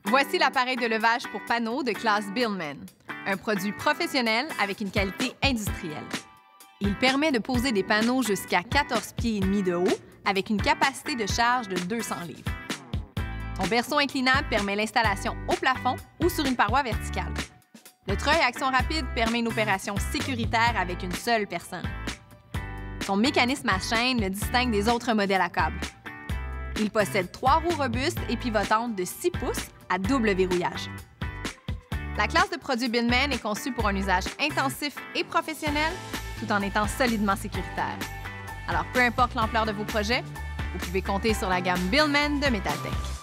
Voici l'appareil de levage pour panneaux de classe Billman, un produit professionnel avec une qualité industrielle. Il permet de poser des panneaux jusqu'à 14 pieds et demi de haut avec une capacité de charge de 200 livres. Son berceau inclinable permet l'installation au plafond ou sur une paroi verticale. Le treuil à action rapide permet une opération sécuritaire avec une seule personne. Son mécanisme à chaîne le distingue des autres modèles à câble. Il possède 3 roues robustes et pivotantes de 6 pouces à double verrouillage. La classe de produits Billman est conçue pour un usage intensif et professionnel, tout en étant solidement sécuritaire. Alors, peu importe l'ampleur de vos projets, vous pouvez compter sur la gamme Billman de Metaltech.